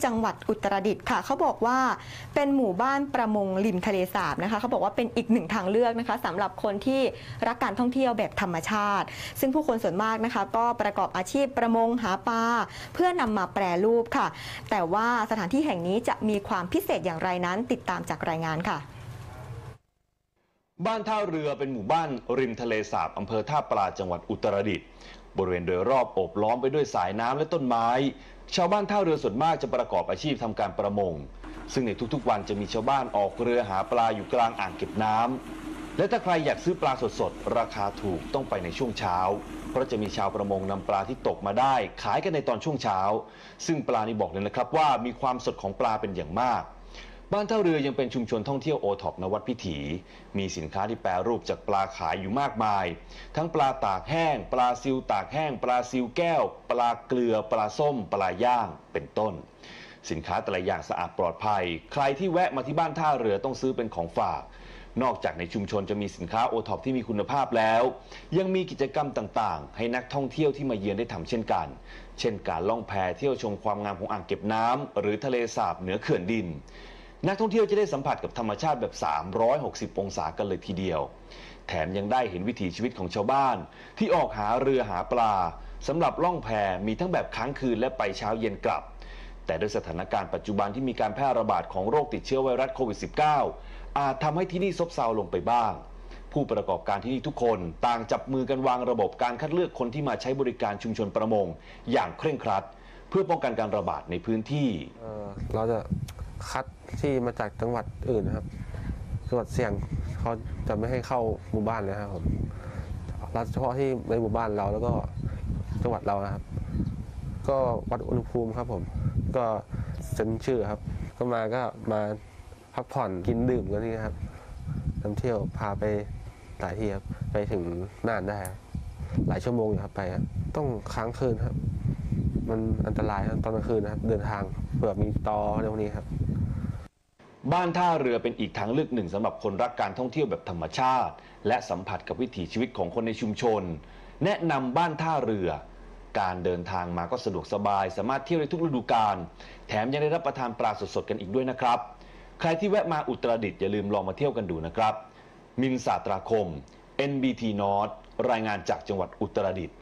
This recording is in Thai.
จังหวัดอุตรดิตถ์ค่ะเขาบอกว่าเป็นหมู่บ้านประมงริมทะเลสาบนะคะเขาบอกว่าเป็นอีกหนึ่งทางเลือกนะคะสำหรับคนที่รักการท่องเที่ยวแบบธรรมชาติซึ่งผู้คนส่วนมากนะคะก็ประกอบอาชีพประมงหาปลาเพื่อนำมาแปรรูปค่ะแต่ว่าสถานที่แห่งนี้จะมีความพิเศษอย่างไรนั้นติดตามจากรายงานค่ะบ้านท่าเรือเป็นหมู่บ้านริมทะเลสาบอำเภอท่าปลาจังหวัดอุตรดิตถ์บริเวณโดยรอบโอบล้อมไปด้วยสายน้ำและต้นไม้ชาวบ้านท่าเรือส่วนมากจะประกอบอาชีพทำการประมงซึ่งในทุกๆวันจะมีชาวบ้านออกเรือหาปลาอยู่กลางอ่างเก็บน้ำและถ้าใครอยากซื้อปลาสดๆราคาถูกต้องไปในช่วงเช้าเพราะจะมีชาวประมงนำปลาที่ตกมาได้ขายกันในตอนช่วงเช้าซึ่งปลานี้บอกเลยนะครับว่ามีความสดของปลาเป็นอย่างมากบ้านท่าเรือยังเป็นชุมชนท่องเที่ยวโอท็อปนวัดพิถีมีสินค้าที่แปรรูปจากปลาขายอยู่มากมายทั้งปลาตากแห้งปลาซิวตากแห้งปลาซิวแก้วปลาเกลือปลาส้มปลาย่างเป็นต้นสินค้าแต่ละอย่างสะอาดปลอดภัยใครที่แวะมาที่บ้านท่าเรือต้องซื้อเป็นของฝากนอกจากในชุมชนจะมีสินค้าโอท็อปที่มีคุณภาพแล้วยังมีกิจกรรมต่างๆให้นักท่องเที่ยวที่มาเยือนได้ทำเช่นกันเช่นการล่องแพเที่ยวชมความงามของอ่างเก็บน้ำหรือทะเลสาบเหนือเขื่อนดินนักท่องเที่ยวจะได้สัมผัสกับธรรมชาติแบบ360 องศากันเลยทีเดียวแถมยังได้เห็นวิถีชีวิตของชาวบ้านที่ออกหาเรือหาปลาสำหรับล่องแพมีทั้งแบบค้างคืนและไปเช้าเย็นกลับแต่ด้วยสถานการณ์ปัจจุบันที่มีการแพร่ระบาดของโรคติดเชื้อไวรัสโควิด -19 อาจทำให้ที่นี่ซบเซาลงไปบ้างผู้ประกอบการที่นี่ทุกคนต่างจับมือกันวางระบบการคัดเลือกคนที่มาใช้บริการชุมชนประมงอย่างเคร่งครัดเพื่อป้องกันการระบาดในพื้นที่เราจะคัดที่มาจากจังหวัดอื่นนะครับจังหวัดเสี่ยงเขาจะไม่ให้เข้าหมู่บ้านเลยครับผมรัดเฉพาะที่ในหมู่บ้านเราแล้วก็จังหวัดเรานะครับก็วัดอุณหภูมิครับผมก็เซ็นชื่อครับก็มาพักผ่อนกินดื่มกันนี่ครับนำเที่ยวพาไปหลายที่ครับไปถึงน่านได้หลายชั่วโมงอยู่ครับไปครับต้องค้างคืนครับมันอันตรายครับตอนกลางคืนนะครับเดินทางเผื่อมีตออะไรพวกนี้ครับบ้านท่าเรือเป็นอีกทางเลือกหนึ่งสำหรับคนรักการท่องเที่ยวแบบธรรมชาติและสัมผัสกับวิถีชีวิตของคนในชุมชนแนะนำบ้านท่าเรือการเดินทางมาก็สะดวกสบายสามารถเที่ยวได้ทุกฤดูกาลแถมยังได้รับประทานปลาสดๆกันอีกด้วยนะครับใครที่แวะมาอุตรดิตถ์อย่าลืมลองมาเที่ยวกันดูนะครับมิน สาตราคม NBT North รายงานจากจังหวัดอุตรดิตถ์